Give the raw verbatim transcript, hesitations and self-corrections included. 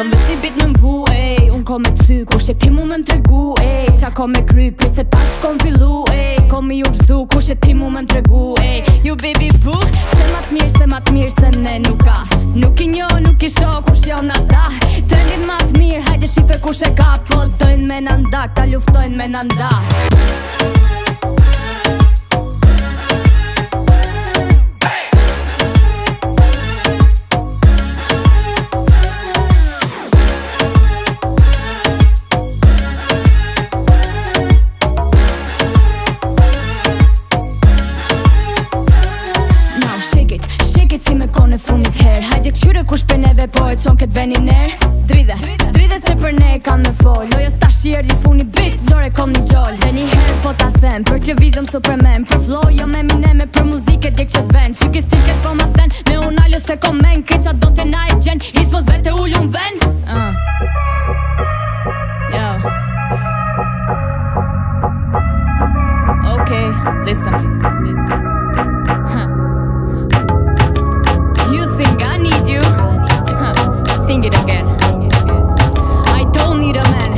Kom vesh i bit me mvu, ej. Unë kom me ty, kushe ti mu me m'tregu, ej. Qa kom me kry, prit se tash kom fillu, ej. Kom me ju gzu, kushe ti mu me m'tregu, ej. You baby boo, se ma t'mirë, se ma t'mirë se ne nuk ka. Nuk i njo, nuk i sho, kush jo na ta. Trendit ma t'mirë, hajde shife kushe ka. Po dojnë me nanda, ta luftojnë me nanda. Funit her, hajde këshyre kush për neve po e qon këtë venin ner. Dridhe, dridhe se për ne e kanë me fol. Lojës ta shirë di funi bitch, zore kom një gjoll. Dhe një her po ta them, për t'lëvizëm superman. Për flow jo me mineme, për muzike djek qët ven. Qyke stilket po ma sen, me unaljo se kom men. Keqa do të na e gjen, hismos vete ullun ven. uh. Yo Okay, listen, listen. You think I need you? Huh. Think it again. I don't need a man.